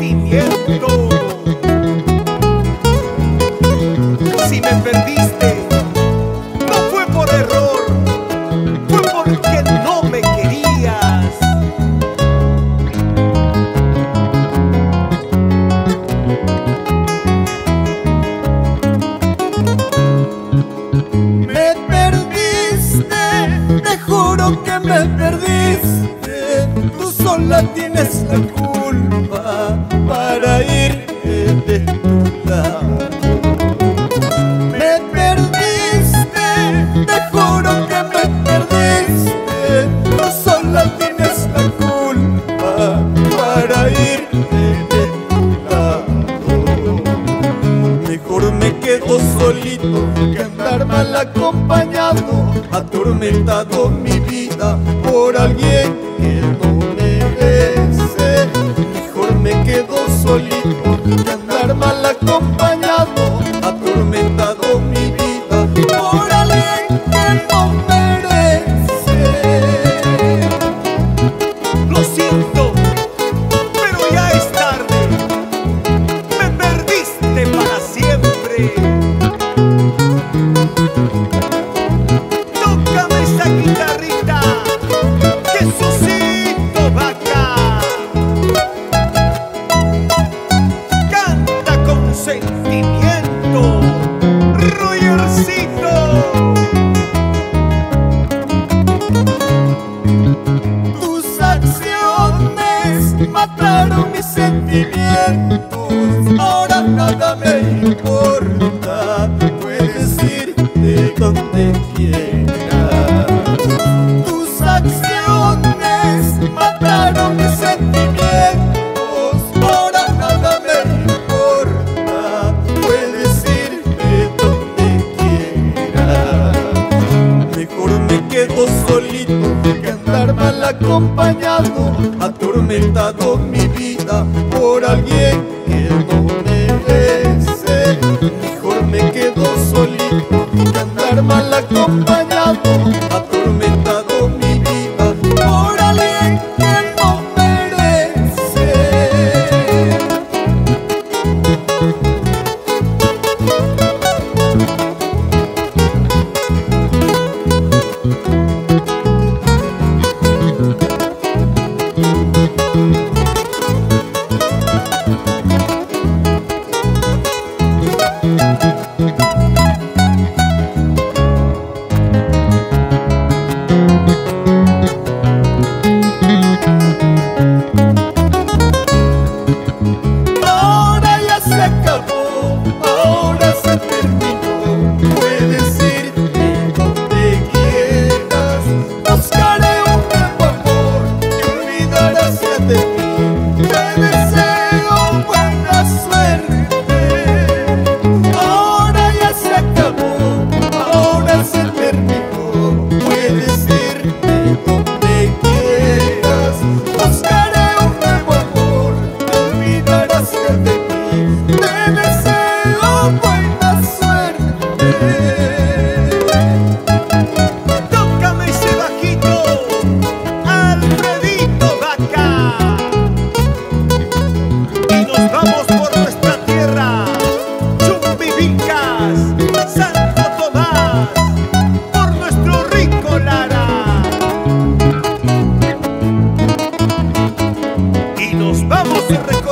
sentimiento. Si me perdiste, no fue por error, fue porque no me querías. Me perdiste, te juro que me perdiste. Tú sola tienes la culpa para irte de tu lado. Me perdiste, te juro que me perdiste. Tú sola tienes la culpa para irte de tu lado. Mejor me quedo solito que andar mal acompañado, atormentado mi vida por alguien que no merece. Mejor me quedo solito que andar mal acompañado, atormentado mi vida por alguien que no merece. Lo siento, pero ya es tarde. Me perdiste para siempre. Tócame esa guitarrita, Jesucito Vaca. Canta con sentimiento, Rogercito. Tus acciones mataron mis sentimientos, ahora nada me importa, puedes irte donde quieras. Tus acciones mataron mis sentimientos, ahora nada me importa, puedes irte donde quieras. Mejor me quedo solito que andar mal acompañado, atormentado mi vida por alguien que no merece. Mejor me quedo solito que andar mal acompañado, atormentado mi vida por alguien que no merece. Ahora ya se acabó, ahora se terminó, puedes irte donde quieras. Buscaré un nuevo amor que olvidarás ya de mí. Te deseo buena suerte. Ahora ya se acabó, ahora se terminó, puedes irte donde quieras. Buscaré un nuevo amor, te olvidarás ya de mí. Te deseo buena suerte. Tócame ese bajito, Alfredito Vaca. Y nos vamos por nuestra tierra, Chumbivilcas, Santo Tomás, por nuestro rico Lara. Y nos vamos a recorrer